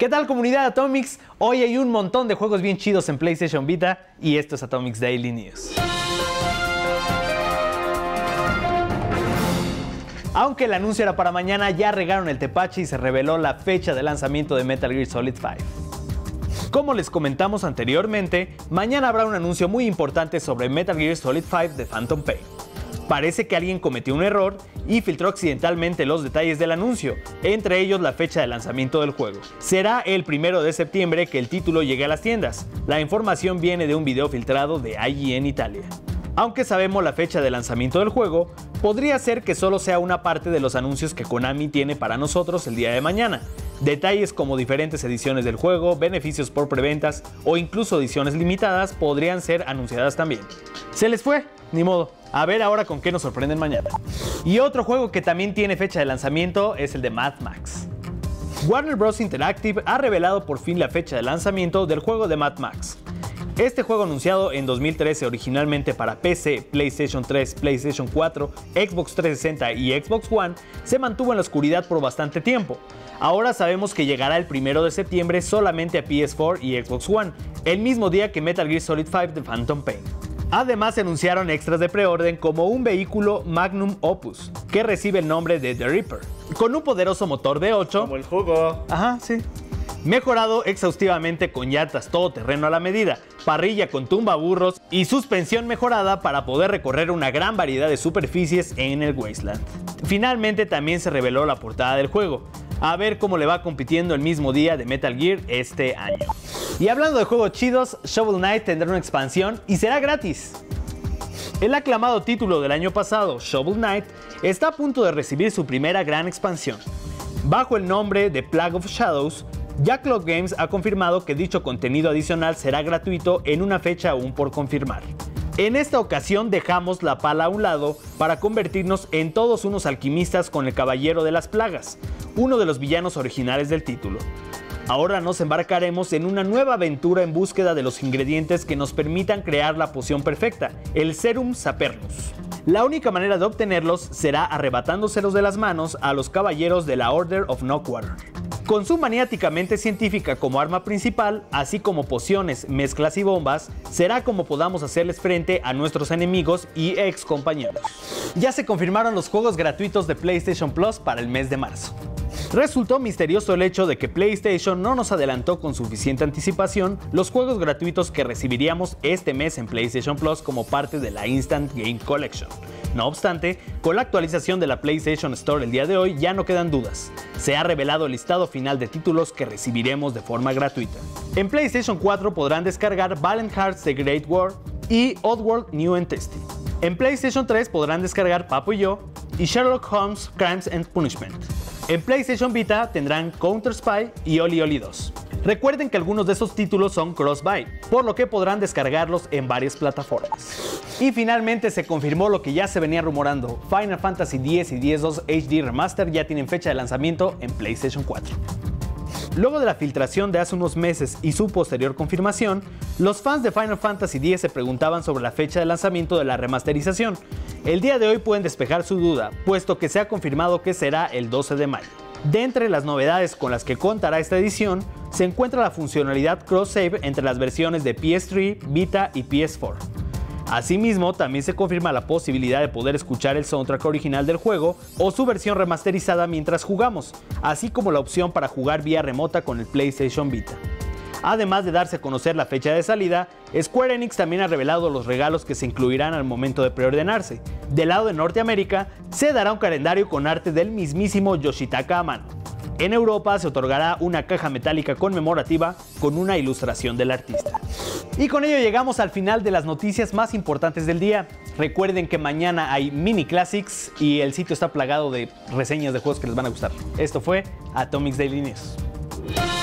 ¿Qué tal, comunidad Atomics? Hoy hay un montón de juegos bien chidos en PlayStation Vita y esto es Atomics Daily News. Aunque el anuncio era para mañana, ya regaron el tepache y se reveló la fecha de lanzamiento de Metal Gear Solid 5. Como les comentamos anteriormente, mañana habrá un anuncio muy importante sobre Metal Gear Solid 5 de Phantom Pain. Parece que alguien cometió un error y filtró accidentalmente los detalles del anuncio, entre ellos la fecha de lanzamiento del juego. Será el 1 de septiembre que el título llegue a las tiendas. La información viene de un video filtrado de IGN Italia. Aunque sabemos la fecha de lanzamiento del juego, podría ser que solo sea una parte de los anuncios que Konami tiene para nosotros el día de mañana. Detalles como diferentes ediciones del juego, beneficios por preventas o incluso ediciones limitadas podrían ser anunciadas también. Se les fue, ni modo. A ver ahora con qué nos sorprenden mañana. Y otro juego que también tiene fecha de lanzamiento es el de Mad Max. Warner Bros. Interactive ha revelado por fin la fecha de lanzamiento del juego de Mad Max. Este juego, anunciado en 2013 originalmente para PC, PlayStation 3, PlayStation 4, Xbox 360 y Xbox One, se mantuvo en la oscuridad por bastante tiempo. Ahora sabemos que llegará el 1 de septiembre solamente a PS4 y Xbox One, el mismo día que Metal Gear Solid 5 de Phantom Pain. Además, se anunciaron extras de preorden como un vehículo Magnum Opus, que recibe el nombre de The Reaper, con un poderoso motor V8. Como el jugo. Ajá, sí. Mejorado exhaustivamente con llantas todoterreno a la medida, parrilla con tumbaburros y suspensión mejorada para poder recorrer una gran variedad de superficies en el Wasteland. Finalmente también se reveló la portada del juego. A ver cómo le va compitiendo el mismo día de Metal Gear este año. Y hablando de juegos chidos, Shovel Knight tendrá una expansión y será gratis. El aclamado título del año pasado, Shovel Knight, está a punto de recibir su primera gran expansión. Bajo el nombre de Plague of Shadows, Jackalope Games ha confirmado que dicho contenido adicional será gratuito en una fecha aún por confirmar. En esta ocasión dejamos la pala a un lado para convertirnos en todos unos alquimistas con el Caballero de las Plagas, uno de los villanos originales del título. Ahora nos embarcaremos en una nueva aventura en búsqueda de los ingredientes que nos permitan crear la poción perfecta, el Serum Sapernus. La única manera de obtenerlos será arrebatándoselos de las manos a los caballeros de la Order of Knockwater. Con su maniáticamente científica como arma principal, así como pociones, mezclas y bombas, será como podamos hacerles frente a nuestros enemigos y ex compañeros. Ya se confirmaron los juegos gratuitos de PlayStation Plus para el mes de marzo. Resultó misterioso el hecho de que PlayStation no nos adelantó con suficiente anticipación los juegos gratuitos que recibiríamos este mes en PlayStation Plus como parte de la Instant Game Collection. No obstante, con la actualización de la PlayStation Store el día de hoy ya no quedan dudas. Se ha revelado el listado final de títulos que recibiremos de forma gratuita. En PlayStation 4 podrán descargar Valiant Hearts The Great War y Oddworld New and Tasty. En PlayStation 3 podrán descargar Papo y Yo y Sherlock Holmes Crimes and Punishment. En PlayStation Vita tendrán Counter Spy y Oli Oli 2. Recuerden que algunos de esos títulos son cross-buy, por lo que podrán descargarlos en varias plataformas. Y finalmente se confirmó lo que ya se venía rumorando: Final Fantasy X y X-2 HD Remaster ya tienen fecha de lanzamiento en PlayStation 4. Luego de la filtración de hace unos meses y su posterior confirmación, los fans de Final Fantasy X se preguntaban sobre la fecha de lanzamiento de la remasterización. El día de hoy pueden despejar su duda, puesto que se ha confirmado que será el 12 de mayo. De entre las novedades con las que contará esta edición, se encuentra la funcionalidad cross-save entre las versiones de PS3, Vita y PS4. Asimismo, también se confirma la posibilidad de poder escuchar el soundtrack original del juego o su versión remasterizada mientras jugamos, así como la opción para jugar vía remota con el PlayStation Vita. Además de darse a conocer la fecha de salida, Square Enix también ha revelado los regalos que se incluirán al momento de preordenarse. Del lado de Norteamérica, se dará un calendario con arte del mismísimo Yoshitaka Amano. En Europa se otorgará una caja metálica conmemorativa con una ilustración del artista. Y con ello llegamos al final de las noticias más importantes del día. Recuerden que mañana hay Mini Classics y el sitio está plagado de reseñas de juegos que les van a gustar. Esto fue Atomics Daily News.